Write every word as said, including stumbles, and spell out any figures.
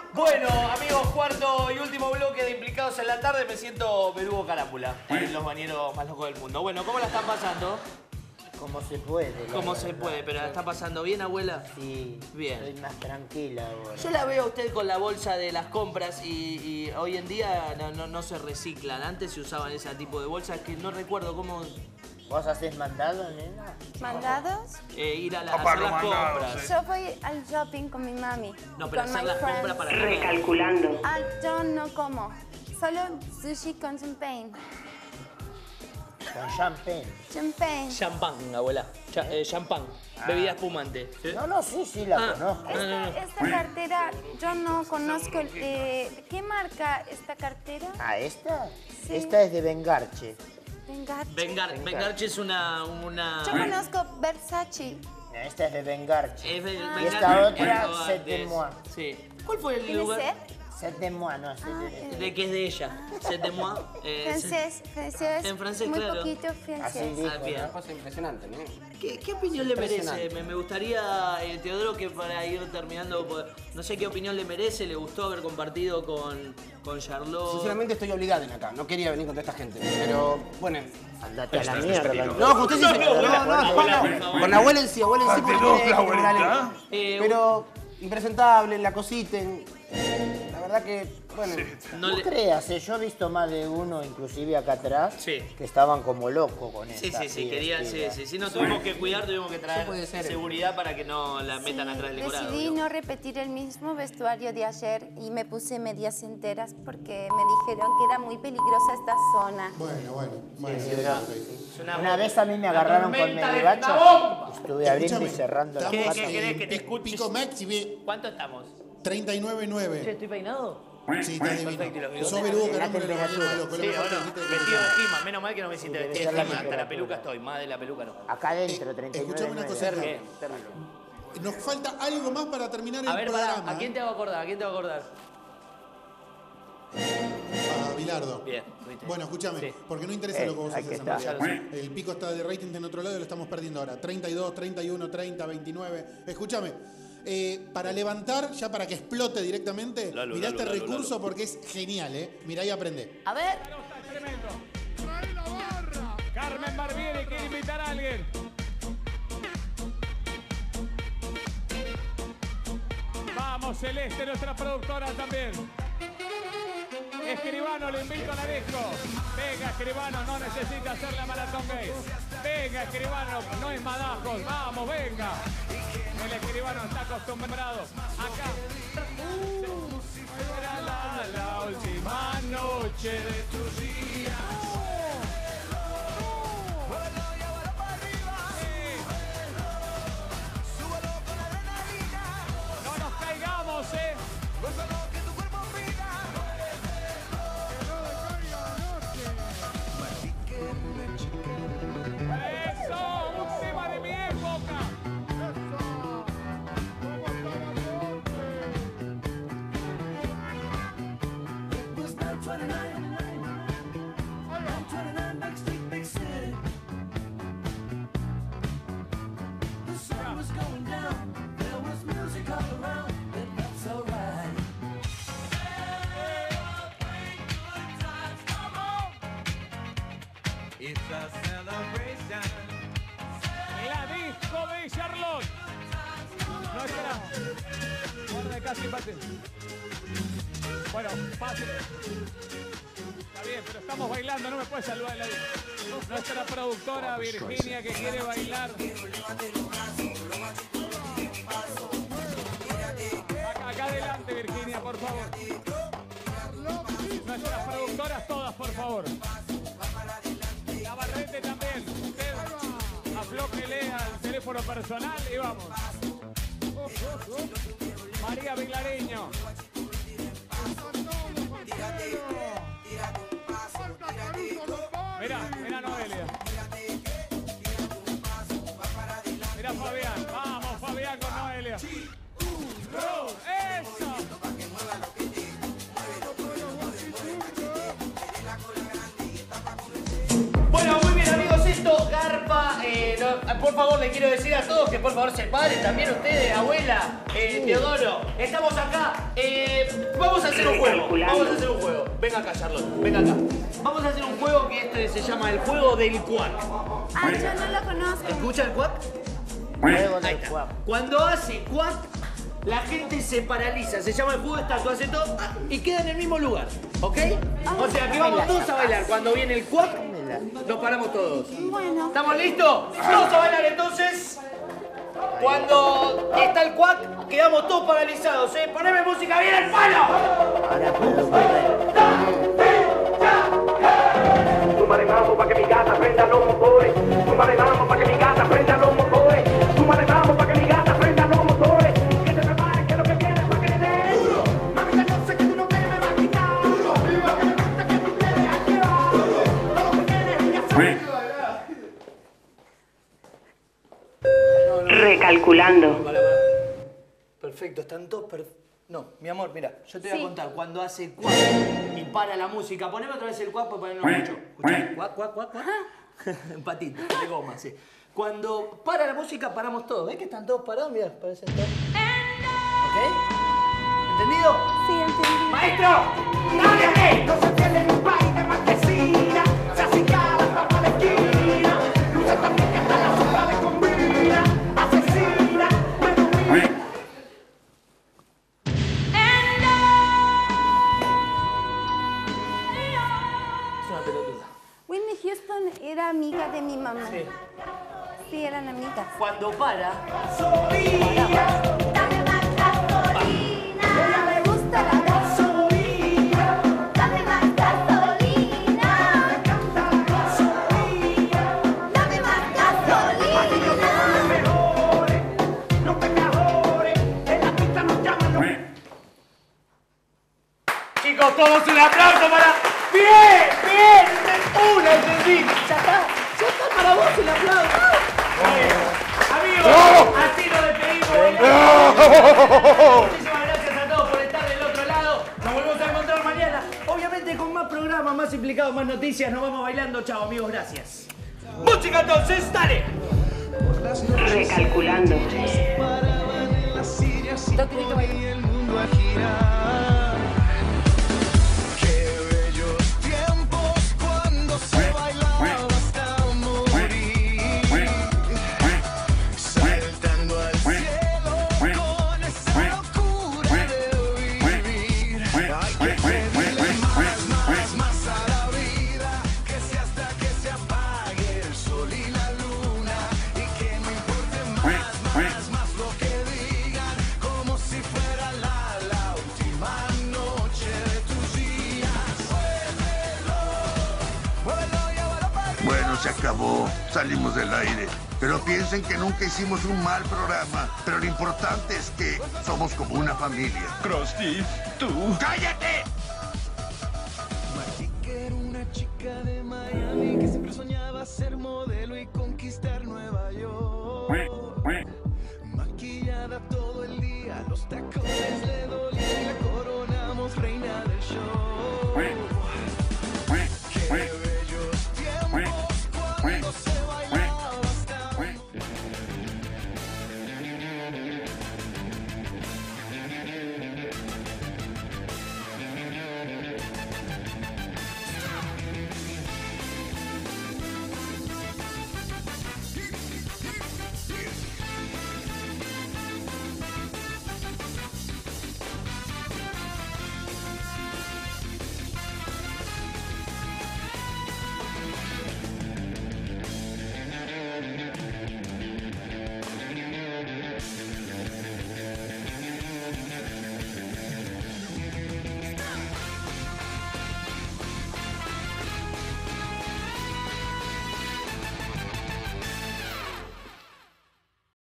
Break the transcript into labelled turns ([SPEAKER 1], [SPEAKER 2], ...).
[SPEAKER 1] Bueno, amigos, cuarto y último bloque de Implicados en la Tarde. Me siento Berugo Carámbula, en los bañeros más locos del mundo. Bueno, ¿cómo la están pasando?
[SPEAKER 2] Como se puede.
[SPEAKER 1] Como se puede, pero ¿la está pasando bien, abuela?
[SPEAKER 2] Sí,
[SPEAKER 1] bien.
[SPEAKER 2] Estoy más tranquila ahora.
[SPEAKER 1] Yo la veo a usted con la bolsa de las compras y, y hoy en día no, no, no se reciclan. Antes se usaban ese tipo de bolsas que no recuerdo cómo...
[SPEAKER 2] ¿Vos haces mandado, nena?
[SPEAKER 3] ¿Mandados?
[SPEAKER 1] Eh, ir a, la, a hacer las compras.
[SPEAKER 3] Yo voy al shopping con mi mami.
[SPEAKER 1] No, pero
[SPEAKER 3] con
[SPEAKER 1] hacer
[SPEAKER 3] my
[SPEAKER 1] las
[SPEAKER 3] friends.
[SPEAKER 1] compras para...
[SPEAKER 4] Recalculando.
[SPEAKER 3] Ah, yo no como. Solo sushi con champagne.
[SPEAKER 2] Con champagne.
[SPEAKER 3] Champagne.
[SPEAKER 1] Champán, abuela. Cha eh, champán.
[SPEAKER 2] Ah.
[SPEAKER 1] Bebida espumante. ¿Sí?
[SPEAKER 2] No, no, sí, sí, la
[SPEAKER 1] Ah.
[SPEAKER 2] conozco.
[SPEAKER 1] No, no, no.
[SPEAKER 3] Esta, esta cartera, yo no conozco. Eh, ¿Qué marca esta cartera?
[SPEAKER 2] ¿Ah, esta?
[SPEAKER 3] Sí.
[SPEAKER 2] Esta es de Vengarche.
[SPEAKER 3] Vengache.
[SPEAKER 1] Vengar, Vengarche es una... una...
[SPEAKER 3] Yo conozco Versace.
[SPEAKER 2] Esta es de Vengarche.
[SPEAKER 1] Es de-
[SPEAKER 2] Y
[SPEAKER 1] Vengarche
[SPEAKER 2] esta
[SPEAKER 1] es
[SPEAKER 2] otra,
[SPEAKER 1] toda
[SPEAKER 2] Set de
[SPEAKER 1] de-
[SPEAKER 2] Moi.
[SPEAKER 1] Sí. ¿Cuál fue el
[SPEAKER 3] ¿Tiene
[SPEAKER 1] lugar?
[SPEAKER 3] sed?
[SPEAKER 2] Set de Moi, no, Set de...
[SPEAKER 1] De que es de ella. C'est de moi. Eh,
[SPEAKER 3] Francés, francés.
[SPEAKER 1] En francés,
[SPEAKER 3] muy
[SPEAKER 1] claro.
[SPEAKER 3] poquito
[SPEAKER 2] Así
[SPEAKER 3] francés.
[SPEAKER 2] dijo,
[SPEAKER 1] Ah, bien.
[SPEAKER 2] ¿no?
[SPEAKER 5] Cosa impresionante, ¿no?
[SPEAKER 1] ¿Qué, qué opinión le merece?
[SPEAKER 5] Impresionante.
[SPEAKER 1] Me, me gustaría, eh, Teodoro, que para ir terminando, pues, no sé qué opinión le merece, le gustó haber compartido con, con Charlotte.
[SPEAKER 5] Sinceramente estoy obligado en acá. No quería venir con toda esta gente. Pero, bueno.
[SPEAKER 2] Andate a la mierda.
[SPEAKER 5] No, con usted sí se... No, no, no, no. Con abuela en sí, abuela en sí. porque tiene que cobrarle.
[SPEAKER 1] Eh,
[SPEAKER 5] Pero, impresentable, la cositen. La verdad que, bueno...
[SPEAKER 1] no
[SPEAKER 2] No
[SPEAKER 1] le-
[SPEAKER 2] creas, eh, yo he visto más de uno, inclusive acá atrás,
[SPEAKER 1] Sí.
[SPEAKER 2] que estaban como locos con
[SPEAKER 1] Sí,
[SPEAKER 2] esta.
[SPEAKER 1] sí, sí,
[SPEAKER 2] así,
[SPEAKER 1] querían, sí,
[SPEAKER 2] estilo.
[SPEAKER 1] sí, sí, nos tuvimos que cuidar, tuvimos que traer
[SPEAKER 5] puede ser.
[SPEAKER 1] seguridad para que no la metan
[SPEAKER 3] Sí,
[SPEAKER 1] atrás del decorado.
[SPEAKER 3] decidí
[SPEAKER 1] digamos.
[SPEAKER 3] no repetir el mismo vestuario de ayer y me puse medias enteras porque me dijeron que era muy peligrosa esta zona.
[SPEAKER 6] Bueno, bueno, bueno.
[SPEAKER 2] Sí,
[SPEAKER 6] sí,
[SPEAKER 2] pero-
[SPEAKER 6] perfecto.
[SPEAKER 1] Es una
[SPEAKER 2] Una
[SPEAKER 1] bomba.
[SPEAKER 2] vez a mí me
[SPEAKER 1] La
[SPEAKER 2] agarraron con
[SPEAKER 1] tormenta de
[SPEAKER 2] medivacho,
[SPEAKER 1] una bomba.
[SPEAKER 2] estuve abriendo y
[SPEAKER 6] Escúchame,
[SPEAKER 2] cerrando las
[SPEAKER 1] ¿Qué-
[SPEAKER 6] estamos
[SPEAKER 1] qué
[SPEAKER 2] patas.
[SPEAKER 1] querés
[SPEAKER 6] en
[SPEAKER 1] que te
[SPEAKER 6] Pic-
[SPEAKER 1] escuche?
[SPEAKER 6] Pico Maxi, ve,
[SPEAKER 1] ¿Cuánto estamos?
[SPEAKER 6] treinta y nueve nueve.
[SPEAKER 1] ¿estoy peinado?
[SPEAKER 6] Sí, está
[SPEAKER 1] Perfecto, y los
[SPEAKER 6] divino.
[SPEAKER 1] bigotes.
[SPEAKER 6] Sos Berugo
[SPEAKER 2] La
[SPEAKER 6] Carámbula, lo
[SPEAKER 2] temperatura.
[SPEAKER 6] más loco, lo
[SPEAKER 1] Sí,
[SPEAKER 6] mejor
[SPEAKER 1] ahora,
[SPEAKER 6] que hiciste de
[SPEAKER 1] vestido de
[SPEAKER 6] persona.
[SPEAKER 1] He-Man. Menos mal que no me hiciste
[SPEAKER 2] Debe
[SPEAKER 1] de
[SPEAKER 2] ser la
[SPEAKER 1] He-Man. Hasta la
[SPEAKER 2] temperatura.
[SPEAKER 1] peluca estoy, más de la peluca no.
[SPEAKER 2] Acá adentro, treinta y nueve
[SPEAKER 6] Escuchame una
[SPEAKER 2] nueve.
[SPEAKER 6] cosa.
[SPEAKER 1] Bien, terrible.
[SPEAKER 6] Nos falta algo más para terminar el
[SPEAKER 1] A ver, pará,
[SPEAKER 6] programa.
[SPEAKER 1] ¿a quién te hago acordar? ¿A quién te hago acordar?
[SPEAKER 6] A Bilardo.
[SPEAKER 1] Bien, ¿viste?
[SPEAKER 6] Bueno, escúchame,
[SPEAKER 1] Sí.
[SPEAKER 6] porque no interesa
[SPEAKER 2] Eh,
[SPEAKER 6] lo que vos
[SPEAKER 2] ahí
[SPEAKER 6] haces
[SPEAKER 2] que
[SPEAKER 6] en
[SPEAKER 2] está.
[SPEAKER 6] realidad.
[SPEAKER 1] Ya lo
[SPEAKER 6] El pico está de rating en otro lado y lo estamos perdiendo ahora. treinta y dos, treinta y uno, treinta, veintinueve. Escúchame, eh, para levantar, ya para que explote directamente,
[SPEAKER 1] Lalo,
[SPEAKER 6] mirá
[SPEAKER 1] Lalo,
[SPEAKER 6] este
[SPEAKER 1] Lalo,
[SPEAKER 6] recurso
[SPEAKER 1] Lalo.
[SPEAKER 6] porque es genial, ¿eh? Mirá y aprende.
[SPEAKER 1] A ver.
[SPEAKER 7] Tremendo. Carmen Barbieri quiere invitar a alguien. Vamos, Celeste, nuestra productora también. Escribano, le invito a la disco. Venga, Escribano, no necesita hacer la maratón gay. Venga, Escribano, no es madajos. Vamos, venga. El Escribano está acostumbrado. Acá. Era la, la última noche de tu día. No nos caigamos, eh. Eso, un tema de mi época. La disco de Charlotte. No espera. Guarda casi empate. Bueno, fácil. Está bien, pero estamos bailando, no me puedes saludar la disco. Nuestra productora Virginia que quiere bailar. Acá, acá adelante, Virginia, por favor. Nuestras productoras todas, por favor. Navarrete también. Usted aflójele al teléfono personal y vamos. María Vilareño. Mira, mira Noelia. Mira Fabián. Vamos, Fabián con Noelia. ¡Eso!
[SPEAKER 1] Bueno, muy bien, amigos, esto garpa. Eh, no, por favor, le quiero decir a todos que por favor se paren, también ustedes, abuela, eh, Teodoro. Estamos acá, eh, vamos a hacer un juego, vamos a hacer un juego. Venga acá, Charlotte, venga acá. Vamos a hacer un juego que este se llama el juego del cuac.
[SPEAKER 3] Ah, yo no lo conozco.
[SPEAKER 1] ¿Escucha el cuac?
[SPEAKER 2] Juego
[SPEAKER 1] Ahí
[SPEAKER 2] del
[SPEAKER 1] está.
[SPEAKER 2] cuac.
[SPEAKER 1] Cuando hace cuac, la gente se paraliza. Se llama el juego de estatua, hace todo ah, y queda en el mismo lugar, ¿ok? O sea que vamos todos a bailar. Cuando viene el cuac, nos paramos todos.
[SPEAKER 3] Bueno.
[SPEAKER 1] ¿Estamos listos? Todos a bailar entonces. Cuando está el cuac, quedamos todos paralizados, ¿eh? Poneme música bien al palo.
[SPEAKER 2] Ahora puedo volver.
[SPEAKER 4] Súmale vamos pa' que mi gata prenda los motores. Súmale vamos pa' que mi gata prenda los motores. Súmale vamos pa' que mi gata prenda los motores. Que te prepare que lo que quieres pa' que le dé duro. Mami, yo sé que tú no te me vas a quitar. Duro. Lo que me gusta es que tú te dejas llevar. Todo lo que quieres ella sabe.
[SPEAKER 8] Recalculando.
[SPEAKER 1] Perfecto, están todos perfectos. No, mi amor, mira, yo te voy
[SPEAKER 3] Sí.
[SPEAKER 1] a contar. Cuando hace cuac y para la música, poneme otra vez el cuac para ponerlo mucho. Escuchá, cuac, cuac, cuac, cuac. Un patito, de goma, sí. Cuando para la música, paramos todos. ¿Ves que están todos parados? Mira, parecen todos. ¿Ok? ¿Entendido?
[SPEAKER 3] Sí, entendí.
[SPEAKER 1] ¡Maestro! ¡Dale!
[SPEAKER 4] No se tiene ni un país de marquesina. Se acicala hasta la esquina. Luce también que está la sopa de combina. Asesina, me domina.
[SPEAKER 1] Es una pelotuda.
[SPEAKER 3] Whitney Houston era amiga de mi mamá.
[SPEAKER 1] Sí.
[SPEAKER 3] Sí, eran amigas.
[SPEAKER 1] Cuando para,
[SPEAKER 3] Dame más gasolina. Me gusta la gasolina. Dame más gasolina. Dame más gasolina.
[SPEAKER 4] No te mejores, en la pista nos llaman los...
[SPEAKER 1] chicos, todos un aplauso para... ¡Bien! ¡Bien! ¡Una, entendí! ¡Ya está! ¡Ya está para vos el aplauso! Bueno, amigos, así nos despedimos. Muchísimas gracias a todos por estar del otro lado. Nos volvemos a encontrar mañana. Obviamente con más programas, más implicados, más noticias. Nos vamos bailando. Chao, amigos. Gracias. Música entonces, dale.
[SPEAKER 8] Recalculando.
[SPEAKER 4] Qué bellos tiempos cuando se bailaba hasta morir. Saltando al cielo con esa locura de vivir. Hay que pedirle más, más, más a la vida. Que sea hasta que se apague el sol y la luna. Y que no importe más, más, más lo que digan. Como si fuera la, la última noche de tus días. Muévelo, muévelo, llévalo para arriba.
[SPEAKER 9] Bueno, se acabó. Salimos del aire. Pero piensen que nunca hicimos un mal programa. Pero lo importante es que somos como una familia.
[SPEAKER 4] Krusty, tú.
[SPEAKER 9] ¡Cállate!
[SPEAKER 4] Magic era una chica de Miami que siempre soñaba ser modelo y conquistar Nueva York. Maquillada todo el día, los tacones